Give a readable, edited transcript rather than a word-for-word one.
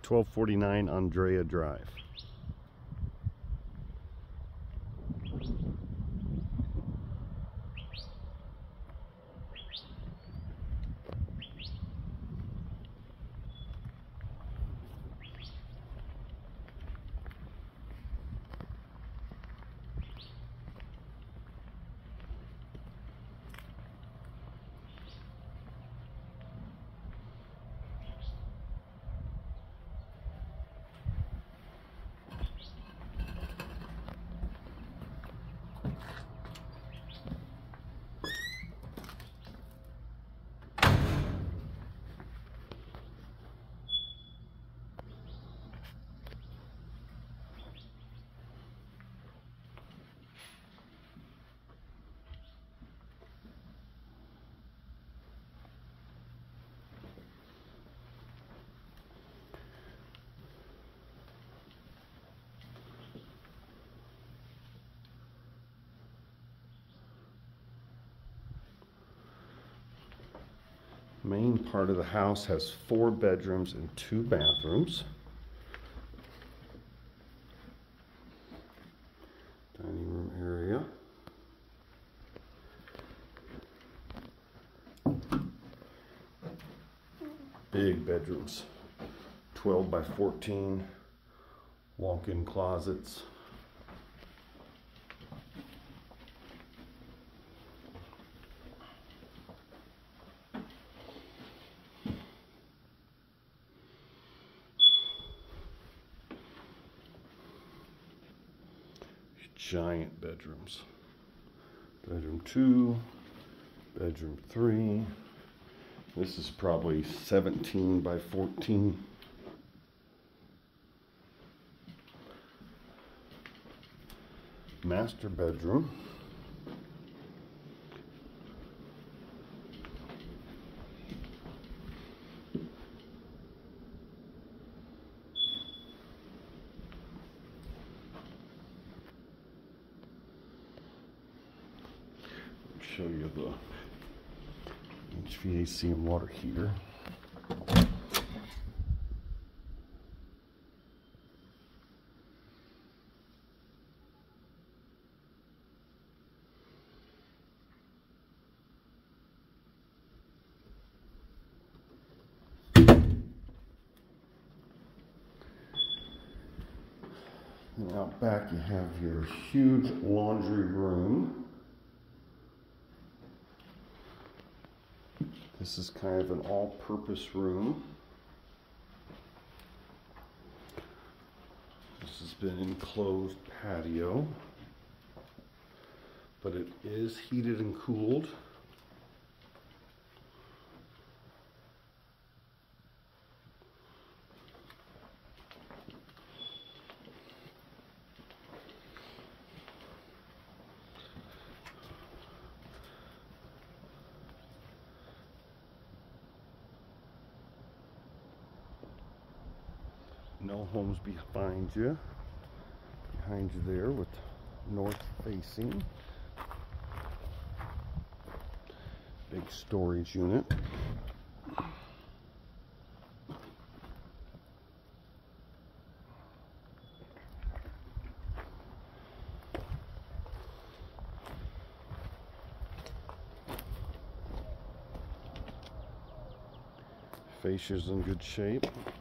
1249 Andrea Drive. Main part of the house has 4 bedrooms and 2 bathrooms. Dining room area. Big bedrooms. 12 by 14. Walk-in closets. Giant bedrooms. Bedroom 2, bedroom 3. This is probably 17 by 14. Master bedroom. Show you the HVAC and water heater. And out back you have your huge laundry room. This is kind of an all-purpose room. This has been enclosed patio, but it is heated and cooled. No homes behind you there with north facing. Big storage unit. Fascia's in good shape.